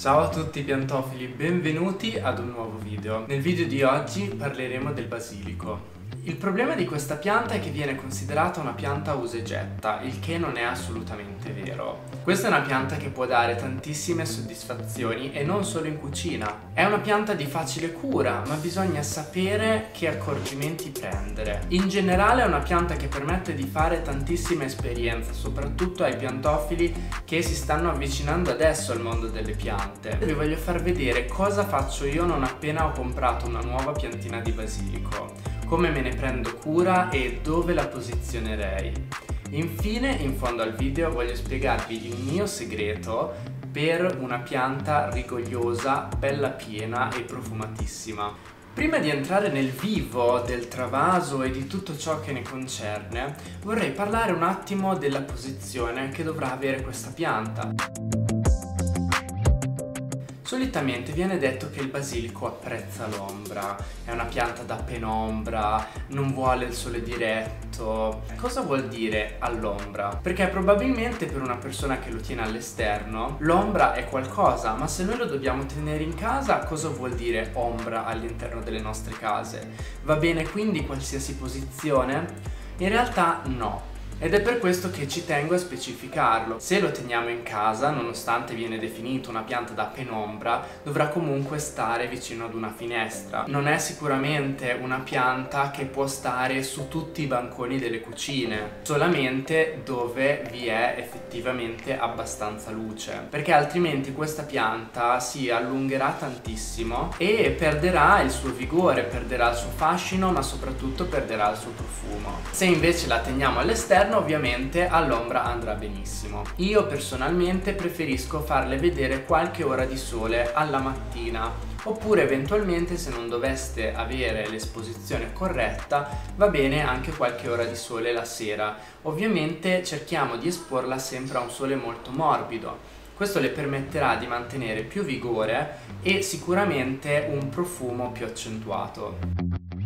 Ciao a tutti piantofili, benvenuti ad un nuovo video. Nel video di oggi parleremo del basilico. Il problema di questa pianta è che viene considerata una pianta usa e getta, il che non è assolutamente vero. Questa è una pianta che può dare tantissime soddisfazioni e non solo in cucina. È una pianta di facile cura, ma bisogna sapere che accorgimenti prendere. In generale è una pianta che permette di fare tantissime esperienze, soprattutto ai piantofili che si stanno avvicinando adesso al mondo delle piante. Vi voglio far vedere cosa faccio io non appena ho comprato una nuova piantina di basilico, come me ne prendo cura e dove la posizionerei. Infine, in fondo al video, voglio spiegarvi il mio segreto per una pianta rigogliosa, bella piena e profumatissima. Prima di entrare nel vivo del travaso e di tutto ciò che ne concerne, vorrei parlare un attimo della posizione che dovrà avere questa pianta. Solitamente viene detto che il basilico apprezza l'ombra, è una pianta da penombra, non vuole il sole diretto. Cosa vuol dire all'ombra? Perché probabilmente per una persona che lo tiene all'esterno, l'ombra è qualcosa, ma se noi lo dobbiamo tenere in casa, cosa vuol dire ombra all'interno delle nostre case? Va bene quindi qualsiasi posizione? In realtà no. Ed è per questo che ci tengo a specificarlo. Se lo teniamo in casa, nonostante viene definito una pianta da penombra, dovrà comunque stare vicino ad una finestra. Non è sicuramente una pianta che può stare su tutti i banconi delle cucine, solamente dove vi è effettivamente abbastanza luce, perché altrimenti questa pianta si allungherà tantissimo e perderà il suo vigore, perderà il suo fascino, ma soprattutto perderà il suo profumo. Se invece la teniamo all'esterno, ovviamente all'ombra andrà benissimo. Io personalmente preferisco farle vedere qualche ora di sole alla mattina, oppure eventualmente, se non doveste avere l'esposizione corretta, va bene anche qualche ora di sole la sera. Ovviamente cerchiamo di esporla sempre a un sole molto morbido. Questo le permetterà di mantenere più vigore e sicuramente un profumo più accentuato.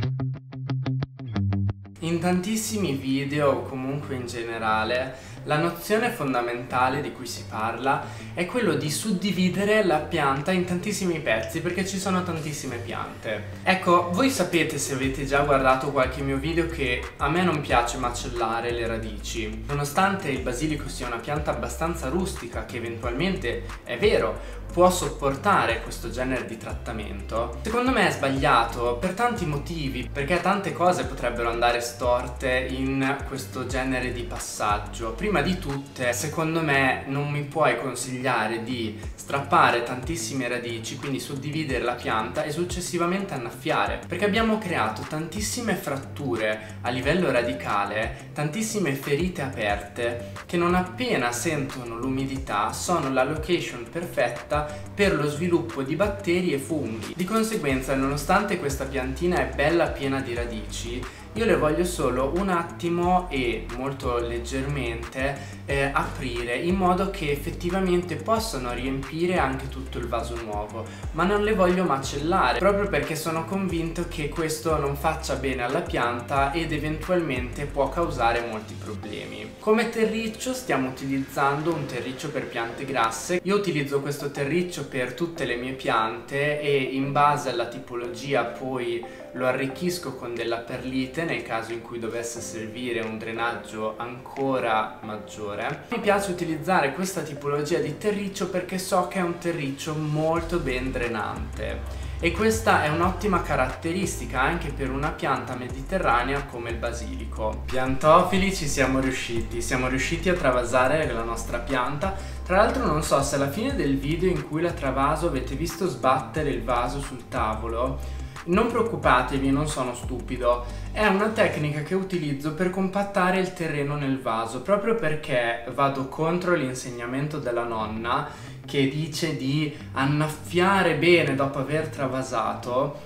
In tantissimi video, o comunque in generale, la nozione fondamentale di cui si parla è quello di suddividere la pianta in tantissimi pezzi, perché ci sono tantissime piante. Ecco, voi sapete, se avete già guardato qualche mio video, che a me non piace macellare le radici. Nonostante il basilico sia una pianta abbastanza rustica, che eventualmente, è vero, può sopportare questo genere di trattamento, secondo me è sbagliato per tanti motivi, perché tante cose potrebbero andare storte in questo genere di passaggio. Prima di tutte, secondo me non mi puoi consigliare di strappare tantissime radici, quindi suddividere la pianta e successivamente annaffiare, perché abbiamo creato tantissime fratture a livello radicale, tantissime ferite aperte che non appena sentono l'umidità sono la location perfetta per lo sviluppo di batteri e funghi. Di conseguenza, nonostante questa piantina è bella piena di radici, io le voglio solo un attimo e molto leggermente aprire, in modo che effettivamente possano riempire anche tutto il vaso nuovo, ma non le voglio macellare, proprio perché sono convinto che questo non faccia bene alla pianta ed eventualmente può causare molti problemi. Come terriccio stiamo utilizzando un terriccio per piante grasse. Io utilizzo questo terriccio per tutte le mie piante e in base alla tipologia poi lo arricchisco con della perlite nel caso in cui dovesse servire un drenaggio ancora maggiore. Mi piace utilizzare questa tipologia di terriccio perché so che è un terriccio molto ben drenante. E questa è un'ottima caratteristica anche per una pianta mediterranea come il basilico. Piantofili, ci siamo riusciti a travasare la nostra pianta. Tra l'altro non so se alla fine del video in cui la travaso avete visto sbattere il vaso sul tavolo. Non preoccupatevi, non sono stupido, è una tecnica che utilizzo per compattare il terreno nel vaso, proprio perché vado contro l'insegnamento della nonna che dice di annaffiare bene dopo aver travasato.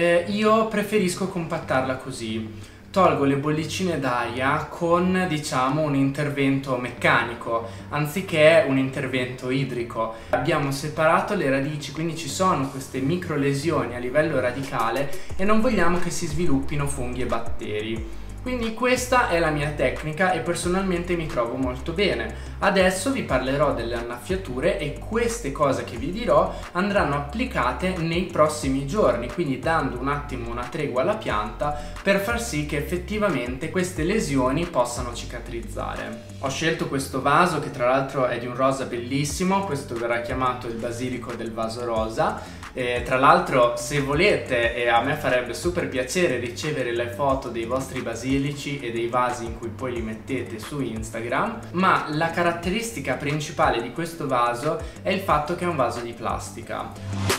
Io preferisco compattarla così. Tolgo le bollicine d'aria con, diciamo, un intervento meccanico anziché un intervento idrico. Abbiamo separato le radici, quindi ci sono queste micro lesioni a livello radicale e non vogliamo che si sviluppino funghi e batteri. Quindi questa è la mia tecnica e personalmente mi trovo molto bene. Adesso vi parlerò delle annaffiature e queste cose che vi dirò andranno applicate nei prossimi giorni, quindi dando un attimo una tregua alla pianta per far sì che effettivamente queste lesioni possano cicatrizzare. Ho scelto questo vaso che tra l'altro è di un rosa bellissimo, questo verrà chiamato il basilico del vaso rosa. Tra l'altro, se volete, e a me farebbe super piacere ricevere le foto dei vostri basilici e dei vasi in cui poi li mettete su Instagram, ma la caratteristica principale di questo vaso è il fatto che è un vaso di plastica.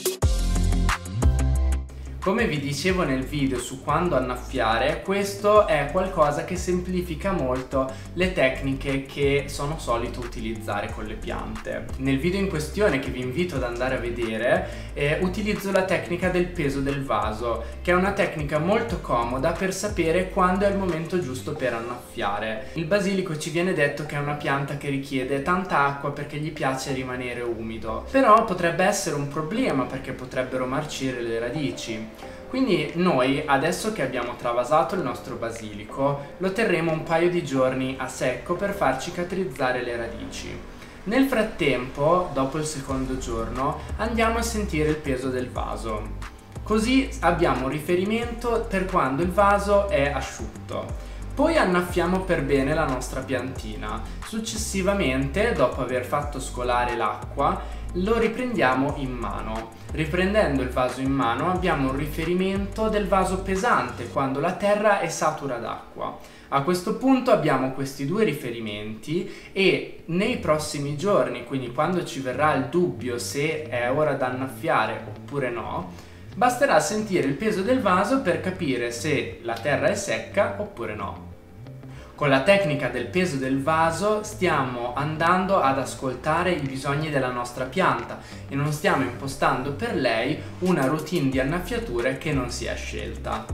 Come vi dicevo nel video su quando annaffiare, questo è qualcosa che semplifica molto le tecniche che sono solito utilizzare con le piante. Nel video in questione, che vi invito ad andare a vedere, utilizzo la tecnica del peso del vaso, che è una tecnica molto comoda per sapere quando è il momento giusto per annaffiare. Il basilico ci viene detto che è una pianta che richiede tanta acqua perché gli piace rimanere umido, però potrebbe essere un problema perché potrebbero marcire le radici. Quindi noi, adesso che abbiamo travasato il nostro basilico, lo terremo un paio di giorni a secco per far cicatrizzare le radici. Nel frattempo, dopo il secondo giorno, andiamo a sentire il peso del vaso. Così abbiamo un riferimento per quando il vaso è asciutto. Poi annaffiamo per bene la nostra piantina. Successivamente, dopo aver fatto scolare l'acqua, lo riprendiamo in mano. Riprendendo il vaso in mano abbiamo un riferimento del vaso pesante, quando la terra è satura d'acqua. A questo punto abbiamo questi due riferimenti e nei prossimi giorni, quindi quando ci verrà il dubbio se è ora da annaffiare oppure no, basterà sentire il peso del vaso per capire se la terra è secca oppure no. Con la tecnica del peso del vaso stiamo andando ad ascoltare i bisogni della nostra pianta e non stiamo impostando per lei una routine di annaffiature che non si è scelta.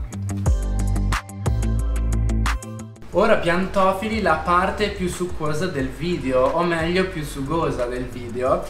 Ora piantofili, la parte più succosa del video, o meglio più sugosa del video,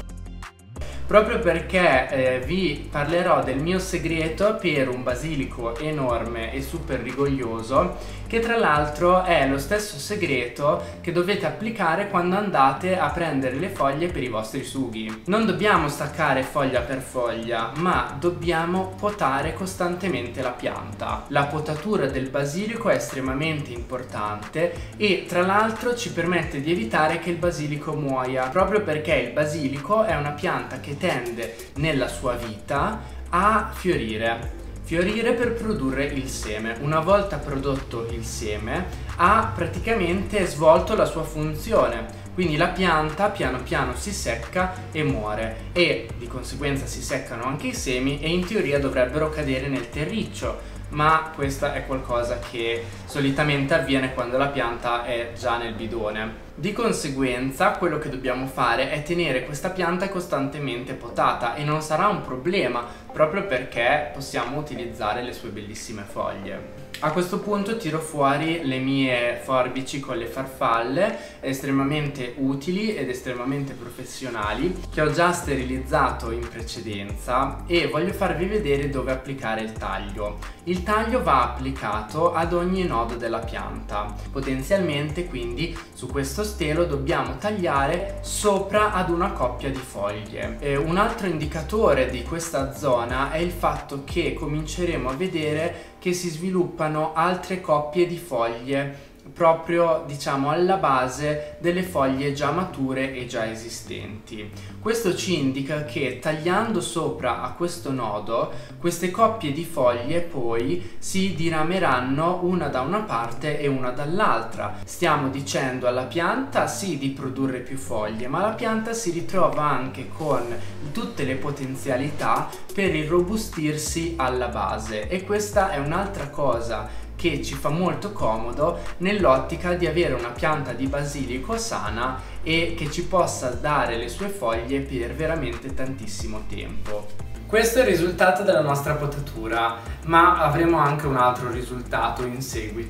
proprio perché vi parlerò del mio segreto per un basilico enorme e super rigoglioso, che tra l'altro è lo stesso segreto che dovete applicare quando andate a prendere le foglie per i vostri sughi. Non dobbiamo staccare foglia per foglia, ma dobbiamo potare costantemente la pianta. La potatura del basilico è estremamente importante e tra l'altro ci permette di evitare che il basilico muoia, proprio perché il basilico è una pianta che tende nella sua vita a fiorire per produrre il seme. Una volta prodotto il seme ha praticamente svolto la sua funzione, quindi la pianta piano piano si secca e muore e di conseguenza si seccano anche i semi e in teoria dovrebbero cadere nel terriccio, ma questa è qualcosa che solitamente avviene quando la pianta è già nel bidone. Di conseguenza quello che dobbiamo fare è tenere questa pianta costantemente potata e non sarà un problema proprio perché possiamo utilizzare le sue bellissime foglie. A questo punto tiro fuori le mie forbici con le farfalle, estremamente utili ed estremamente professionali, che ho già sterilizzato in precedenza e voglio farvi vedere dove applicare il taglio. Il taglio va applicato ad ogni nodo della pianta. Potenzialmente quindi su questo stelo dobbiamo tagliare sopra ad una coppia di foglie. Un altro indicatore di questa zona è il fatto che cominceremo a vedere che si sviluppano altre coppie di foglie proprio, diciamo, alla base delle foglie già mature e già esistenti. Questo ci indica che tagliando sopra a questo nodo, queste coppie di foglie poi si dirameranno una da una parte e una dall'altra. Stiamo dicendo alla pianta sì di produrre più foglie, ma la pianta si ritrova anche con tutte le potenzialità per irrobustirsi alla base, e questa è un'altra cosa che ci fa molto comodo nell'ottica di avere una pianta di basilico sana e che ci possa dare le sue foglie per veramente tantissimo tempo. Questo è il risultato della nostra potatura, ma avremo anche un altro risultato in seguito.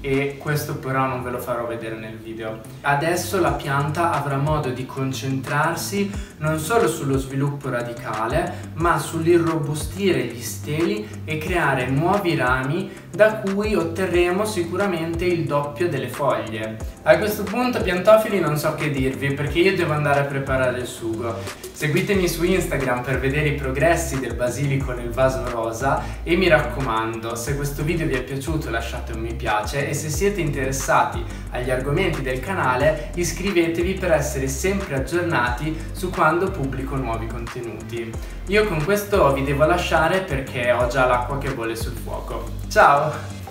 e questo però non ve lo farò vedere nel video. Adesso la pianta avrà modo di concentrarsi non solo sullo sviluppo radicale, ma sull'irrobustire gli steli e creare nuovi rami da cui otterremo sicuramente il doppio delle foglie. A questo punto, piantofili, non so che dirvi perché io devo andare a preparare il sugo. Seguitemi su Instagram per vedere i progressi del basilico nel vaso rosa e mi raccomando, se questo video vi è piaciuto lasciate un mi piace e se siete interessati agli argomenti del canale iscrivetevi per essere sempre aggiornati su quando pubblico nuovi contenuti. Io con questo vi devo lasciare perché ho già l'acqua che bolle sul fuoco. Ciao!